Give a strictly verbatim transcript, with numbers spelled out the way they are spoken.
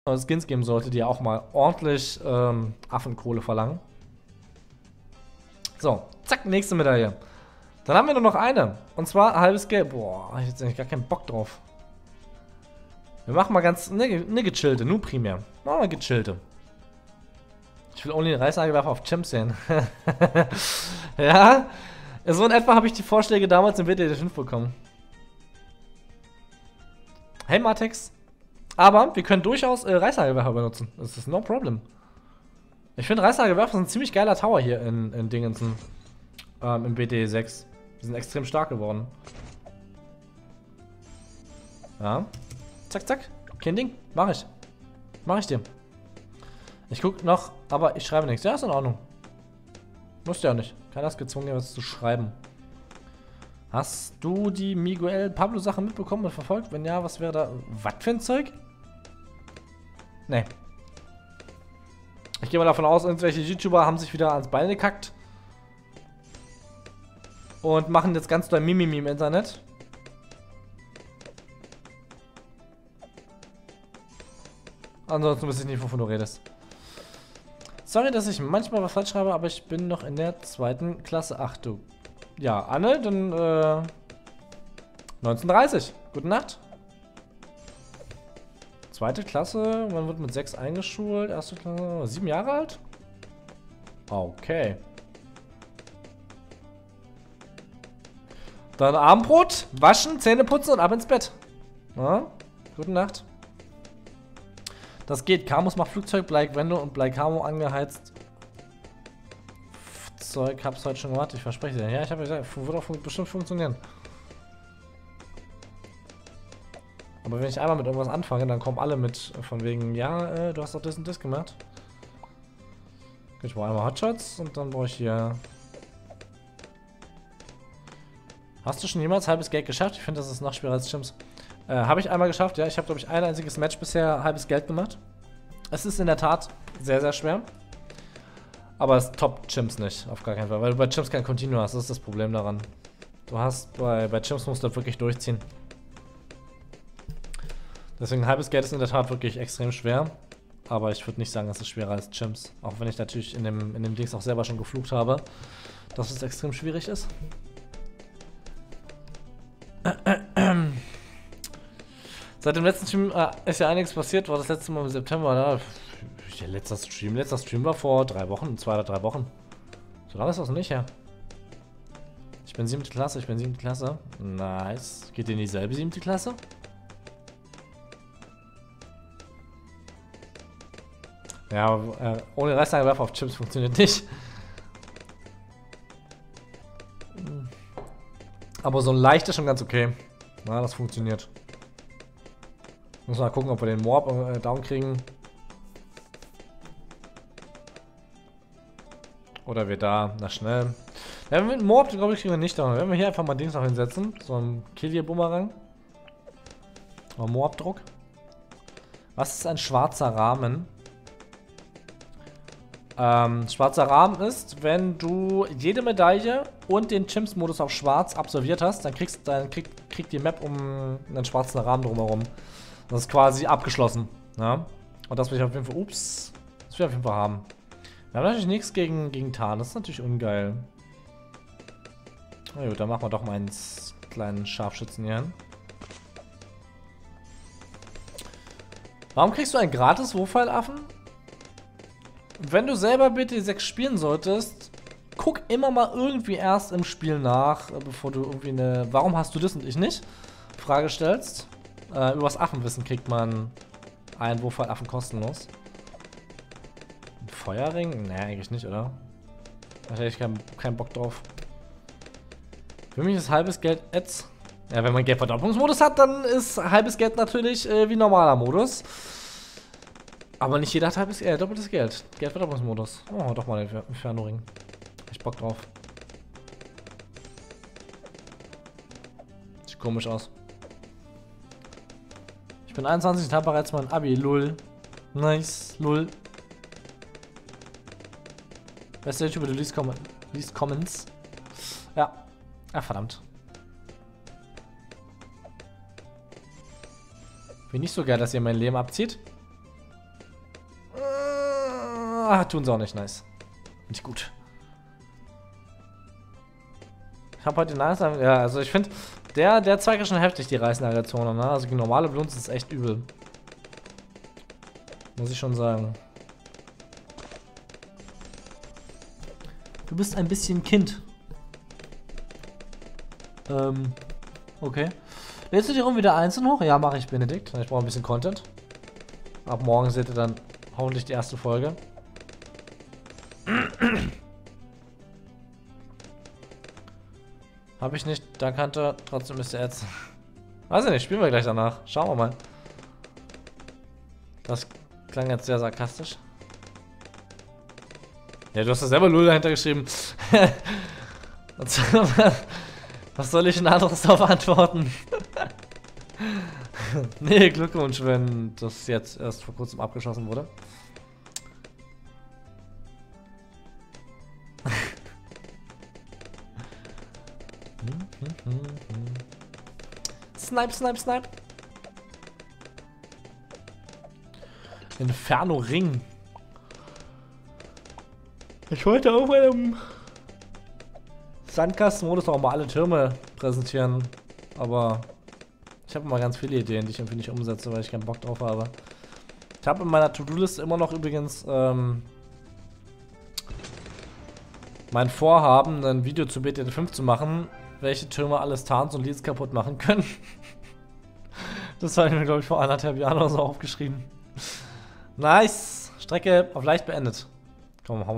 Skins geben sollte, die auch mal ordentlich ähm, Affenkohle verlangen. So, zack, nächste Medaille. Dann haben wir nur noch eine. Und zwar halbes Gelb. Boah, ich hab jetzt eigentlich gar keinen Bock drauf. Wir machen mal ganz eine ne gechillte, nur primär. Machen wir eine gechillte. Ich will only den Reißnagelwerfer auf Champs sehen. Ja, so in etwa habe ich die Vorschläge damals im W D fünf bekommen. Hey Matex. Aber wir können durchaus äh, Reißnagelwerfer benutzen. Das ist no problem. Ich finde Reißnagelwerfer sind ein ziemlich geiler Tower hier in, in Dingensen. Ähm, im B T sechs. Die sind extrem stark geworden. Ja. Zack, zack. Kein Ding. Mach ich. Mach ich dir. Ich guck noch, aber ich schreibe nichts. Ja, ist in Ordnung. Musst ja nicht. Keiner ist gezwungen, was zu schreiben. Hast du die Miguel Pablo Sache mitbekommen und verfolgt? Wenn ja, was wäre da? Was für ein Zeug? Nee. Ich gehe mal davon aus, irgendwelche YouTuber haben sich wieder ans Bein gekackt. Und machen jetzt ganz doll Mimimi im Internet. Ansonsten wüsste ich nicht, wovon du redest. Sorry, dass ich manchmal was falsch schreibe, aber ich bin noch in der zweiten Klasse. Ach du. Ja, Anne, dann äh, neunzehnhundertdreißig. Gute Nacht. Zweite Klasse, man wird mit sechs eingeschult. Erste Klasse, sieben Jahre alt? Okay. Dann Abendbrot, waschen, Zähne putzen und ab ins Bett. Ja, gute Nacht. Das geht. Camus macht Flugzeug, Blake Wendo und Blake Camo angeheizt. Zeug, hab's heute schon gemacht, ich verspreche dir. Ja, ich habe gesagt, wird auch fun bestimmt funktionieren. Aber wenn ich einmal mit irgendwas anfange, dann kommen alle mit von wegen, ja, äh, du hast doch das und das gemacht. Ich brauche einmal Hotshots und dann brauche ich hier. Hast du schon jemals halbes Geld geschafft? Ich finde, das ist noch schwerer als Chimps. Äh, habe ich einmal geschafft, ja. Ich habe, glaube ich, ein einziges Match bisher halbes Geld gemacht. Es ist in der Tat sehr, sehr schwer. Aber es toppt Chimps nicht, auf gar keinen Fall. Weil du bei Chimps kein Continue hast, das ist das Problem daran. Du hast, bei, bei Chimps musst du wirklich durchziehen. Deswegen halbes Geld ist in der Tat wirklich extrem schwer. Aber ich würde nicht sagen, es ist schwerer als Chimps. Auch wenn ich natürlich in dem, in dem Dings auch selber schon geflucht habe, dass es extrem schwierig ist. Seit dem letzten Stream äh, ist ja einiges passiert, war das letzte Mal im September, ne? Der letzte Stream, letzter Stream war vor drei Wochen, zwei oder drei Wochen. So lange ist das noch nicht her. Ich bin siebte Klasse, ich bin siebte Klasse. Nice. Geht ihr in dieselbe siebte Klasse? Ja, äh, ohne Reißnagelwerfer auf Chips funktioniert nicht. Aber so ein leicht ist schon ganz okay. Na, das funktioniert. Muss mal gucken, ob wir den Morb äh, down kriegen. Oder wir da, na schnell. Ja, mit dem Morb, glaube ich, kriegen wir nicht down. Wenn wir hier einfach mal Dings noch hinsetzen. So ein Kill-Bumerang. Mal Morb-Druck. Was ist ein schwarzer Rahmen? Ähm, schwarzer Rahmen ist, wenn du jede Medaille und den Chimps-Modus auf schwarz absolviert hast, dann kriegst dann krieg, kriegt die Map um einen schwarzen Rahmen drumherum. Das ist quasi abgeschlossen. Ja? Und das will ich auf jeden Fall, ups, das will ich auf jeden Fall haben. Wir haben natürlich nichts gegen, gegen Tarn, das ist natürlich ungeil. Na gut, dann machen wir doch mal einen kleinen Scharfschützen hier hin. Warum kriegst du einen gratis Wurfpfeilaffen? Wenn du selber B T sechs spielen solltest, guck immer mal irgendwie erst im Spiel nach, bevor du irgendwie eine "Warum hast du das und ich nicht?" Frage stellst. Äh, übers Affenwissen kriegt man einen Wurfpfeilaffen kostenlos. Ein Feuerring? Nee, eigentlich nicht, oder? Da hätte ich keinen keinen Bock drauf. Für mich ist halbes Geld Ads. Ja, wenn man Geldverdopplungsmodus hat, dann ist halbes Geld natürlich äh, wie normaler Modus. Aber nicht jeder hat halbes äh, doppeltes Geld. Geldverdopplungsmodus. Oh, doch mal den Inferno-Ring. Ich Bock drauf. Sieht komisch aus. Ich bin einundzwanzig und habe bereits mein Abi. Lull. Nice. Lull. Bester YouTuber, du liest, Com liest Comments. Ja. Ah, verdammt. Bin nicht so geil, dass ihr mein Leben abzieht. Ah, tun sie auch nicht. Nice. Nicht gut. Ich habe heute die nice. Ja, also ich finde, der, der Zweig ist schon heftig, die Reißnagel-Zone, ne? Also die normale Blunze ist echt übel. Muss ich schon sagen. Du bist ein bisschen Kind. Ähm, okay. Lädst du die Rum wieder einzeln hoch? Ja, mache ich, Benedikt. Ich brauche ein bisschen Content. Ab morgen seht ihr dann hoffentlich die erste Folge. Habe ich nicht, da kannte, trotzdem ist er jetzt. Weiß ich nicht, spielen wir gleich danach. Schauen wir mal. Das klang jetzt sehr sarkastisch. Ja, du hast ja selber Lul dahinter geschrieben. Was soll ich denn anderes darauf antworten? Nee, Glückwunsch, wenn das jetzt erst vor kurzem abgeschossen wurde. Snipe, snipe, snipe. Inferno Ring. Ich wollte auf meinem Sandkastenmodus auch mal alle Türme präsentieren, aber ich habe immer ganz viele Ideen, die ich irgendwie nicht umsetze, weil ich keinen Bock drauf habe. Ich habe in meiner To-Do-Liste immer noch übrigens ähm, mein Vorhaben, ein Video zu B T T fünf zu machen, welche Türme alles Tarns und Leads kaputt machen können. Das habe ich mir, glaube ich, vor anderthalb Jahren oder so aufgeschrieben. Nice! Strecke auf leicht beendet. Komm,